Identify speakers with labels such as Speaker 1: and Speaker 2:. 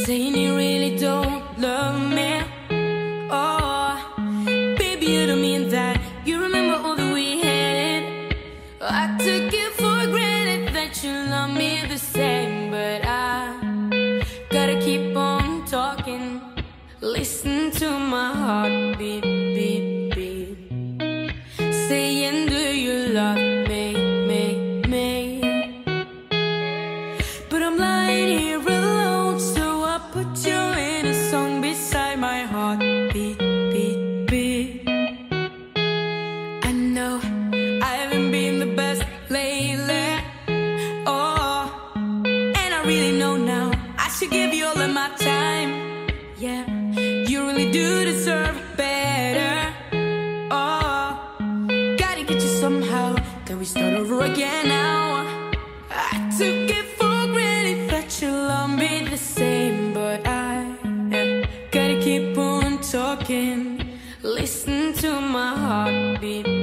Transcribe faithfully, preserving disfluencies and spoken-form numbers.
Speaker 1: saying you really don't love me. Oh, baby, you don't mean that. You remember all that we had. I took it for granted that you love me the same, but I gotta keep on talking. Listen to my heart beat, beat, beat, saying, do you love me, me, me? But I'm lying here alone, so I put you in a song beside my heart beat, beat, beat. I know I haven't been the best lately, oh, and I really know now I should give you all of my time. Yeah, you really do deserve better. Oh, gotta get you somehow. Can we start over again now? I took it for granted that you love me the same, but I yeah, gotta keep on talking. Listen to my heartbeat.